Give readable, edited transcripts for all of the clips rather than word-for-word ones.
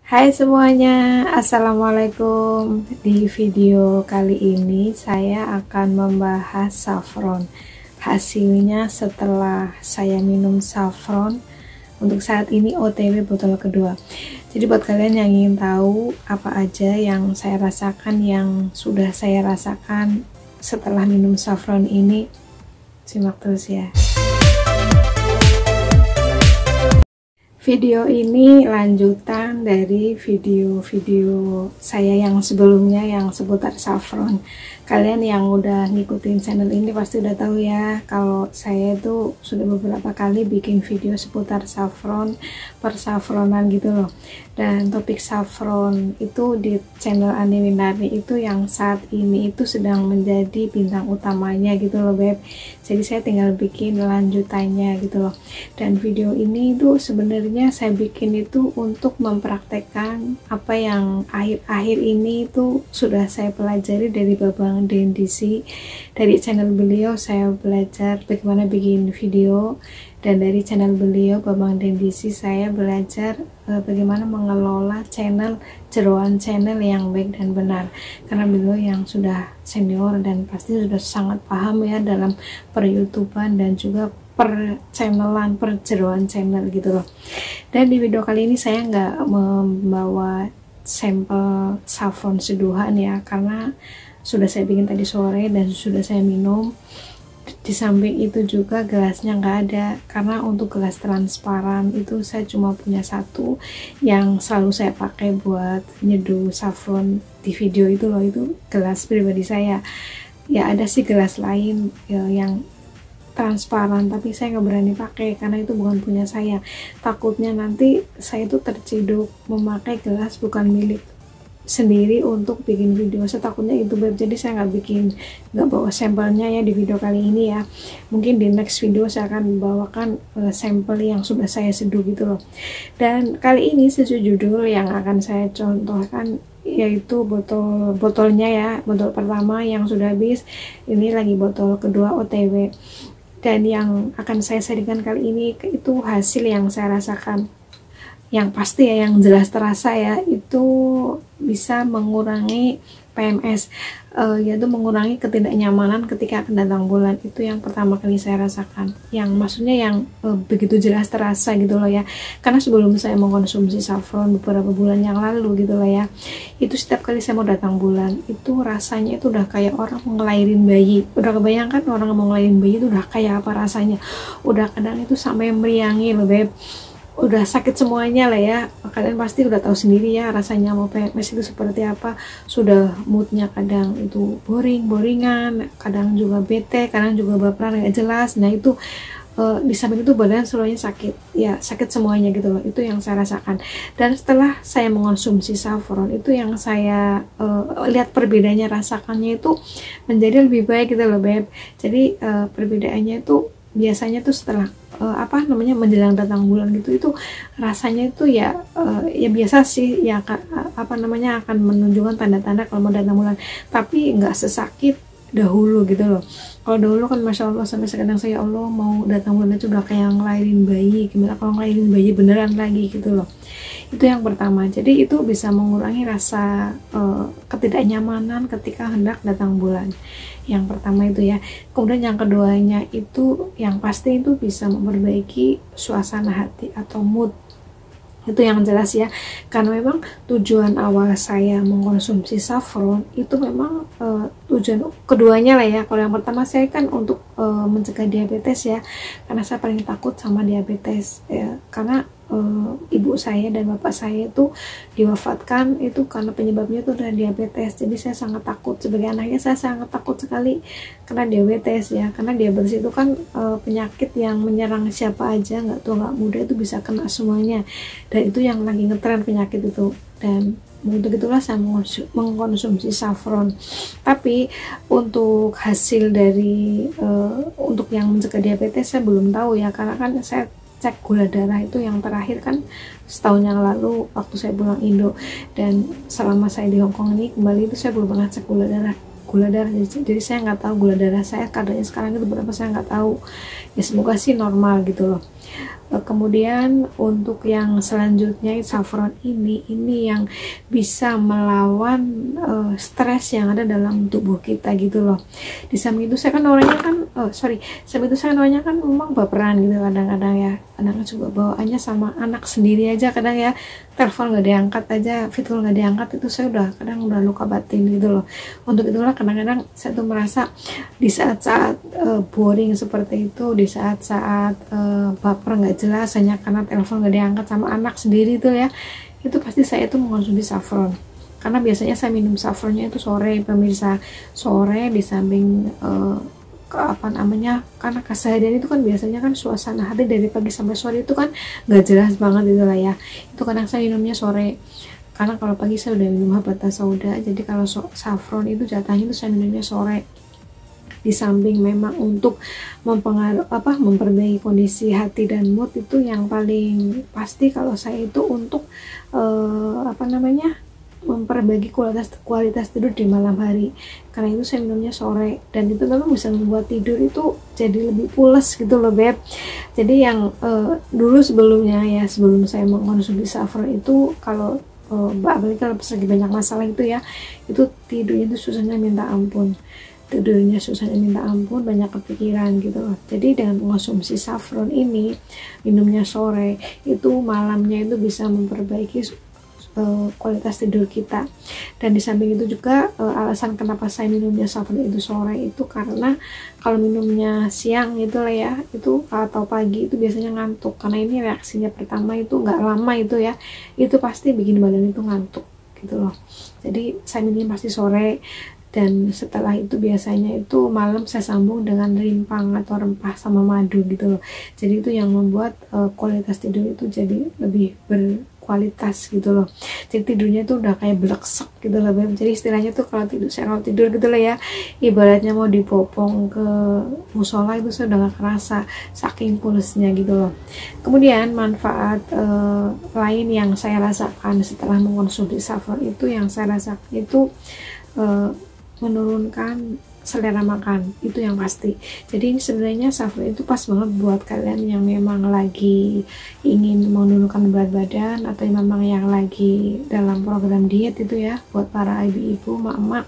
Hai semuanya, Assalamualaikum. Di video kali ini saya akan membahas saffron. Hasilnya setelah saya minum saffron untuk saat ini OTW botol kedua. Jadi buat kalian yang ingin tahu apa aja yang saya rasakan, yang sudah saya rasakan setelah minum saffron ini, simak terus ya. Video ini lanjutan dari video-video saya yang sebelumnya yang seputar saffron. Kalian yang udah ngikutin channel ini pasti udah tahu ya, kalau saya itu sudah beberapa kali bikin video seputar saffron, persafronan gitu loh. Dan topik saffron itu di channel Ani Winarni itu yang saat ini itu sedang menjadi bintang utamanya gitu loh beb. Jadi saya tinggal bikin lanjutannya gitu loh. Dan video ini itu sebenarnya saya bikin itu untuk mempraktekkan apa yang akhir-akhir ini itu sudah saya pelajari dari Babang Dendisi. Dari channel beliau saya belajar bagaimana bikin video, dan dari channel beliau Babang Dendisi saya belajar bagaimana mengelola jeroan channel yang baik dan benar, karena beliau yang sudah senior dan pasti sudah sangat paham ya dalam per YouTubean dan juga per channelan, per jeroan channel gitu loh. Dan di video kali ini saya nggak membawa sampel saffron seduhan ya, karena sudah saya bikin tadi sore dan sudah saya minum. Di samping itu juga gelasnya nggak ada, karena untuk gelas transparan itu saya cuma punya satu yang selalu saya pakai buat nyeduh saffron di video itu loh, itu gelas pribadi saya. Ya ada sih gelas lain ya, yang transparan, tapi saya nggak berani pakai karena itu bukan punya saya. Takutnya nanti saya itu terciduk memakai gelas bukan milik sendiri untuk bikin video. Saya takutnya itu beb, jadi saya nggak bawa sampelnya ya di video kali ini ya. Mungkin di next video saya akan bawakan sampel yang sudah saya seduh gitu loh. Dan kali ini sesuai judul yang akan saya contohkan yaitu botolnya ya, botol pertama yang sudah habis, ini lagi botol kedua OTW. Dan yang akan saya sharingkan kali ini itu hasil yang saya rasakan. Yang pasti ya, yang jelas terasa ya, itu bisa mengurangi PMS, yaitu mengurangi ketidaknyamanan ketika akan datang bulan. Itu yang pertama kali saya rasakan, yang maksudnya yang begitu jelas terasa gitu loh ya. Karena sebelum saya mengkonsumsi saffron beberapa bulan yang lalu gitu loh ya, itu setiap kali saya mau datang bulan itu rasanya itu udah kayak orang mau ngelahirin bayi. Udah kebayangkan orang mau ngelahirin bayi itu udah kayak apa rasanya, udah kadang itu sampai meriangi loh beb, udah sakit semuanya lah ya. Kalian pasti udah tahu sendiri ya rasanya mau PMS itu seperti apa. Sudah moodnya kadang itu boringan, kadang juga bete, kadang juga baperan gak jelas. Nah itu di samping itu badan seluruhnya sakit ya, sakit semuanya gitu loh. Itu yang saya rasakan. Dan setelah saya mengonsumsi saffron itu yang saya lihat perbedaannya, rasakannya itu menjadi lebih baik gitu loh beb. Jadi perbedaannya itu biasanya tuh setelah menjelang datang bulan gitu, itu rasanya itu ya ya biasa sih ya, akan menunjukkan tanda-tanda kalau mau datang bulan, tapi nggak sesakit dahulu gitu loh. Kalau dahulu kan masya Allah sampai kadang saya, Allah mau datang bulan itu udah kayak ngelahirin bayi, gimana kalau ngelahirin bayi beneran lagi gitu loh. Itu yang pertama. Jadi itu bisa mengurangi rasa ketidaknyamanan ketika hendak datang bulan. Yang pertama itu ya. Kemudian yang keduanya itu yang pasti itu bisa memperbaiki suasana hati atau mood. Itu yang jelas ya, karena memang tujuan awal saya mengkonsumsi saffron itu memang tujuan keduanya lah ya. Kalau yang pertama saya kan untuk mencegah diabetes ya, karena saya paling takut sama diabetes ya, karena ibu saya dan bapak saya itu diwafatkan itu karena penyebabnya itu adalah diabetes. Jadi saya sangat takut, sebagai anaknya saya sangat takut sekali karena diabetes ya, karena diabetes itu kan penyakit yang menyerang siapa aja, nggak tua nggak muda itu bisa kena semuanya, dan itu yang lagi ngetren penyakit itu. Dan untuk itulah saya mengkonsumsi saffron. Tapi untuk hasil dari untuk yang mencegah diabetes saya belum tahu ya, karena kan saya cek gula darah itu yang terakhir kan setahun yang lalu waktu saya pulang Indo, dan selama saya di Hongkong ini kembali itu saya belum pernah cek gula darah. Jadi saya nggak tahu gula darah saya kadarnya sekarang itu berapa, saya nggak tahu ya. Semoga sih normal gitu loh. Kemudian untuk yang selanjutnya saffron ini yang bisa melawan stres yang ada dalam tubuh kita gitu loh. Di samping itu saya kan orangnya kan samping itu saya orangnya kan memang baperan gitu kadang-kadang ya, kadang juga bawaannya sama anak sendiri aja, kadang ya telepon nggak diangkat aja, video nggak diangkat, itu saya kadang udah luka batin gitu loh. Untuk itulah kadang-kadang saya tuh merasa di saat-saat boring seperti itu, di saat-saat baper nggak jelas hanya karena telepon nggak diangkat sama anak sendiri itu ya, itu pasti saya itu mengonsumsi saffron. Karena biasanya saya minum saffronnya itu sore, pemirsa, sore di samping karena keseharian itu kan biasanya kan suasana hati dari pagi sampai sore itu kan nggak jelas banget gitu lah ya. Itu kadang saya minumnya sore, karena kalau pagi saya udah minum habatus sauda, jadi kalau saffron itu jatahnya itu saya minumnya sore. Di samping memang untuk memperbaiki kondisi hati dan mood, itu yang paling pasti kalau saya itu untuk memperbaiki kualitas tidur di malam hari. Karena itu saya minumnya sore, dan itu memang bisa membuat tidur itu jadi lebih pules gitu loh beb. Jadi yang dulu sebelum saya mengkonsumsi saffron itu, kalau apalagi kalau lagi banyak masalah itu ya, itu tidurnya itu susahnya minta ampun, banyak kepikiran gitu loh. Jadi dengan mengonsumsi saffron ini, minumnya sore, itu malamnya itu bisa memperbaiki kualitas tidur kita. Dan di samping itu juga alasan kenapa saya minumnya saffron itu sore itu karena kalau minumnya siang gitu lah ya, itu atau pagi itu biasanya ngantuk, karena ini reaksinya pertama itu nggak lama itu ya, itu pasti bikin badan itu ngantuk gitu loh. Jadi saya minum pasti sore, dan setelah itu biasanya itu malam saya sambung dengan rimpang atau rempah sama madu gitu loh. Jadi itu yang membuat kualitas tidur itu jadi lebih berkualitas gitu loh. Jadi tidurnya tuh udah kayak bleksek gitu loh beb. Jadi istilahnya tuh kalau tidur gitu lah ya, ibaratnya mau dipopong ke musola itu saya udah gak kerasa saking pulesnya gitu loh. Kemudian manfaat lain yang saya rasakan setelah mengkonsumsi saffron itu, yang saya rasakan itu menurunkan selera makan, itu yang pasti. Jadi ini sebenarnya saffron itu pas banget buat kalian yang memang lagi ingin menurunkan berat badan, atau memang yang lagi dalam program diet itu ya, buat para ibu-ibu, mak-mak.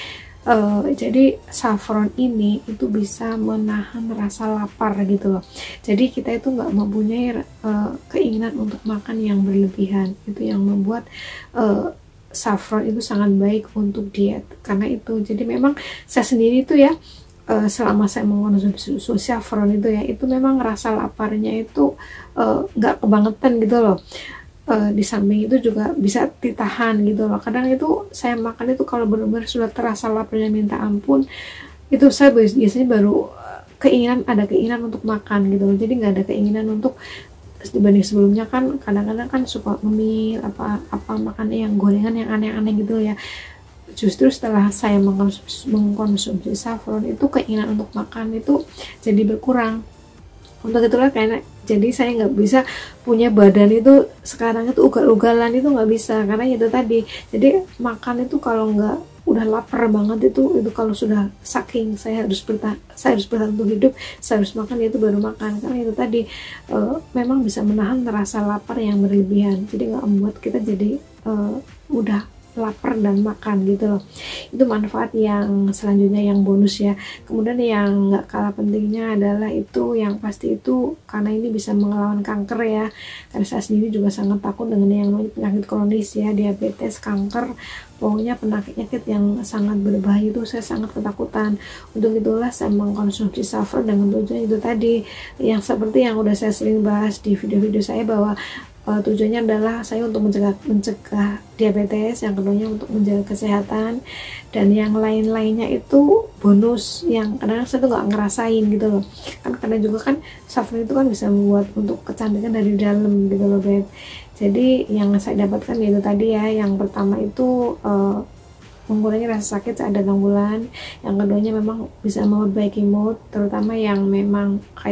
Jadi saffron ini itu bisa menahan rasa lapar gitu loh. Jadi kita itu nggak mempunyai keinginan untuk makan yang berlebihan. Itu yang membuat saffron itu sangat baik untuk diet. Karena itu, jadi memang saya sendiri itu ya, selama saya mengkonsumsi saffron itu ya, itu memang rasa laparnya itu nggak kebangetan gitu loh. Di samping itu juga bisa ditahan gitu loh. Kadang itu saya makan itu kalau benar-benar sudah terasa laparnya minta ampun, itu saya biasanya baru ada keinginan untuk makan gitu loh. Jadi nggak ada keinginan untuk, dibanding sebelumnya kan kadang-kadang kan suka ngemil apa makannya yang gorengan yang aneh-aneh gitu ya. Justru setelah saya mengkonsumsi saffron itu, keinginan untuk makan itu jadi berkurang. Untuk itulah karena jadi saya nggak bisa punya badan itu sekarang itu ugal-ugalan, itu nggak bisa, karena itu tadi. Jadi makan itu kalau nggak udah lapar banget itu kalau sudah saking saya harus bertahan untuk hidup, saya harus makan, itu baru makan. Karena itu tadi memang bisa menahan rasa lapar yang berlebihan, jadi nggak membuat kita jadi mudah lapar dan makan gitu loh. Itu manfaat yang selanjutnya, yang bonus ya. Kemudian yang nggak kalah pentingnya adalah itu yang pasti itu, karena ini bisa melawan kanker ya. Karena saya sendiri juga sangat takut dengan yang penyakit kronis ya, diabetes, kanker, pokoknya penyakit yang sangat berbahaya itu saya sangat ketakutan. Untuk itulah saya mengkonsumsi saffron dengan tujuan itu tadi, yang seperti yang udah saya sering bahas di video-video saya, bahwa tujuannya adalah saya untuk mencegah diabetes, yang keduanya untuk menjaga kesehatan, dan yang lain-lainnya itu bonus yang kadang saya tuh nggak ngerasain gitu loh. Kan kadang juga kan saffron itu kan bisa membuat untuk kecantikan dari dalam gitu loh beb. Jadi yang saya dapatkan itu tadi ya, yang pertama itu mengurangi rasa sakit saat datang bulan. Yang keduanya memang bisa memperbaiki mood, terutama yang memang kayak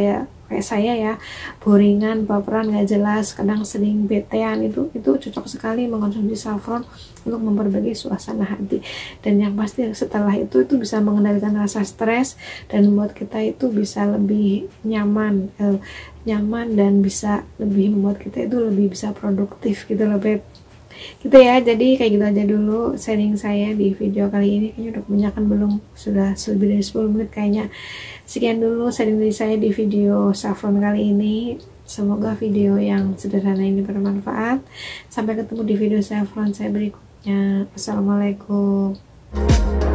kayak saya ya, boringan, baperan, nggak jelas, kadang sering betean, itu cocok sekali mengonsumsi saffron untuk memperbaiki suasana hati. Dan yang pasti setelah itu bisa mengendalikan rasa stres dan membuat kita itu bisa lebih nyaman dan bisa lebih membuat kita itu lebih bisa produktif gitu loh Beb. Gitu ya, jadi kayak gitu aja dulu sharing saya di video kali ini. Kayaknya udah kebanyakan belum, sudah lebih dari 10 menit kayaknya. Sekian dulu sharing dari saya di video saffron kali ini. Semoga video yang sederhana ini bermanfaat. Sampai ketemu di video saffron saya berikutnya. Assalamualaikum.